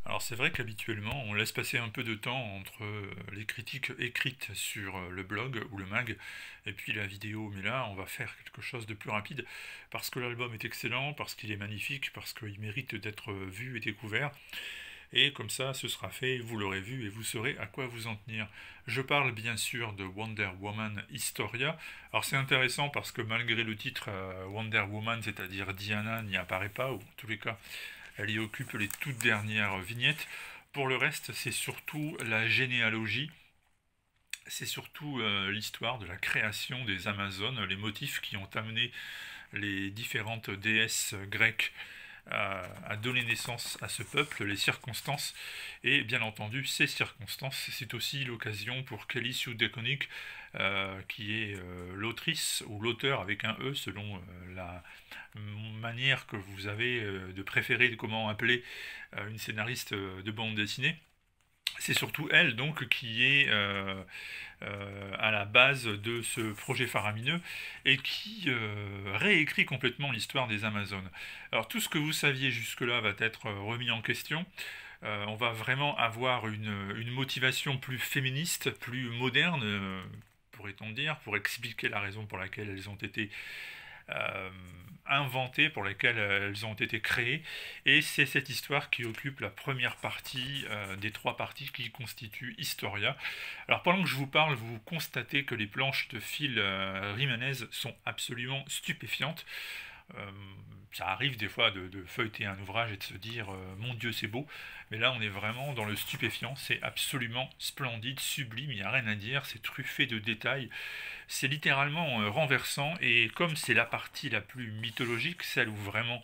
Alors c'est vrai qu'habituellement, on laisse passer un peu de temps entre les critiques écrites sur le blog ou le mag et puis la vidéo, mais là on va faire quelque chose de plus rapide parce que l'album est excellent, parce qu'il est magnifique, parce qu'il mérite d'être vu et découvert. Et comme ça, ce sera fait, vous l'aurez vu et vous saurez à quoi vous en tenir. Je parle bien sûr de Wonder Woman Historia. Alors c'est intéressant parce que malgré le titre Wonder Woman, c'est-à-dire Diana, n'y apparaît pas, ou en tous les cas, elle y occupe les toutes dernières vignettes. Pour le reste, c'est surtout la généalogie, c'est surtout l'histoire de la création des Amazones, les motifs qui ont amené les différentes déesses grecques à donner naissance à ce peuple, les circonstances, et bien entendu ces circonstances, c'est aussi l'occasion pour Kelly Sue DeConnick, qui est l'autrice ou l'auteur avec un E selon la manière que vous avez de préférer, de comment appeler une scénariste de bande dessinée. C'est surtout elle donc qui est à la base de ce projet faramineux et qui réécrit complètement l'histoire des Amazones. Alors tout ce que vous saviez jusque-là va être remis en question. On va vraiment avoir une motivation plus féministe, plus moderne, pourrait-on dire, pour expliquer la raison pour laquelle elles ont été euh, inventées, pour lesquelles elles ont été créées. Et c'est cette histoire qui occupe la première partie des trois parties qui constituent Historia. Alors pendant que je vous parle, vous constatez que les planches de Phil Jiménez sont absolument stupéfiantes. Euh, Ça arrive des fois de feuilleter un ouvrage et de se dire mon Dieu c'est beau, mais là on est vraiment dans le stupéfiant, c'est absolument splendide, sublime, il n'y a rien à dire, c'est truffé de détails, c'est littéralement renversant, et comme c'est la partie la plus mythologique, celle où vraiment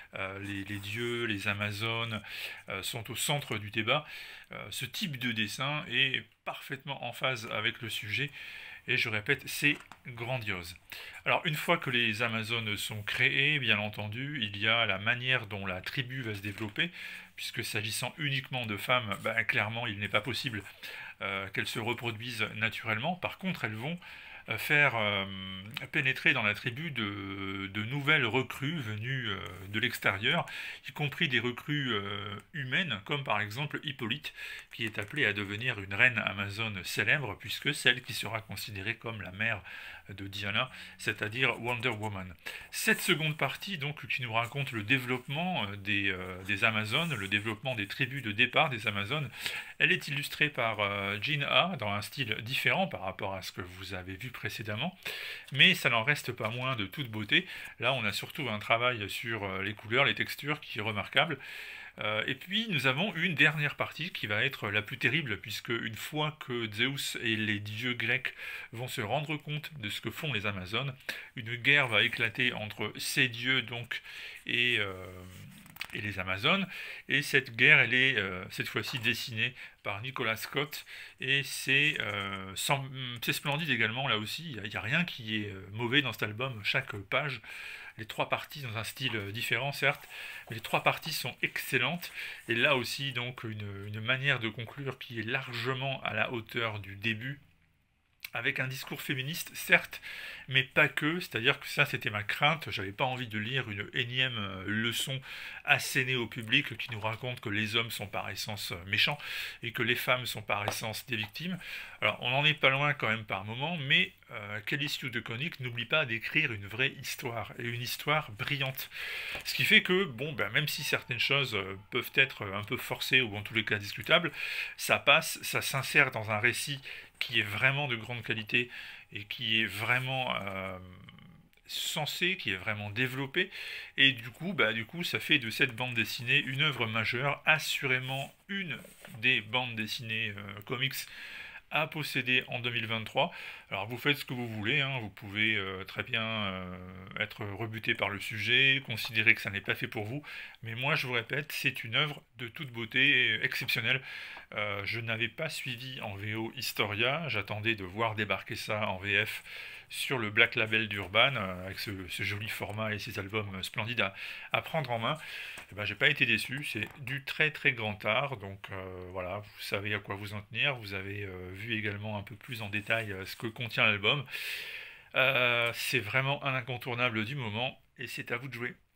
les dieux, les Amazones sont au centre du débat, ce type de dessin est parfaitement en phase avec le sujet, et je répète, c'est grandiose. Alors une fois que les Amazones sont créées, bien entendu, il y a la manière dont la tribu va se développer, puisque s'agissant uniquement de femmes, ben, clairement il n'est pas possible qu'elles se reproduisent naturellement. Par contre, elles vont faire pénétrer dans la tribu de nouvelles recrues venues de l'extérieur, y compris des recrues humaines, comme par exemple Hippolyte, qui est appelée à devenir une reine amazone célèbre, puisque celle qui sera considérée comme la mère de Diana, c'est-à-dire Wonder Woman. Cette seconde partie, donc, qui nous raconte le développement des Amazones, le développement des tribus de départ des Amazones, elle est illustrée par Jean A. dans un style différent par rapport à ce que vous avez vu précédemment, mais ça n'en reste pas moins de toute beauté. Là, on a surtout un travail sur les couleurs, les textures qui est remarquable. Et puis nous avons une dernière partie qui va être la plus terrible, puisque une fois que Zeus et les dieux grecs vont se rendre compte de ce que font les Amazones, une guerre va éclater entre ces dieux donc et, euh, et les Amazones. Et cette guerre, elle est cette fois-ci dessinée par Nicolas Scott. Et c'est splendide également, là aussi. Il n'y a rien qui est mauvais dans cet album. Chaque page, les trois parties dans un style différent, certes, mais les trois parties sont excellentes. Et là aussi, donc, une manière de conclure qui est largement à la hauteur du début, avec un discours féministe, certes, mais pas que, c'est-à-dire que ça c'était ma crainte, j'avais pas envie de lire une énième leçon assénée au public qui nous raconte que les hommes sont par essence méchants et que les femmes sont par essence des victimes. Alors on n'en est pas loin quand même par moment, mais Kelly Sue DeConnick n'oublie pas d'écrire une vraie histoire, et une histoire brillante. Ce qui fait que, bon, ben, même si certaines choses peuvent être un peu forcées ou en tous les cas discutables, ça passe, ça s'insère dans un récit qui est vraiment de grande qualité et qui est vraiment sensé, qui est vraiment développé. Et du coup, ça fait de cette bande dessinée une œuvre majeure, assurément une des bandes dessinées comics à posséder en 2023. Alors vous faites ce que vous voulez, hein, vous pouvez très bien être rebuté par le sujet, considérer que ça n'est pas fait pour vous, mais moi je vous répète, c'est une œuvre de toute beauté exceptionnelle. Je n'avais pas suivi en VO Historia, j'attendais de voir débarquer ça en VF sur le Black Label d'Urban, avec ce joli format et ces albums splendides à prendre en main. Eh ben, j'ai pas été déçu, c'est du très très grand art, donc voilà, vous savez à quoi vous en tenir, vous avez vu également un peu plus en détail ce que contient l'album. C'est vraiment un incontournable du moment, et c'est à vous de jouer.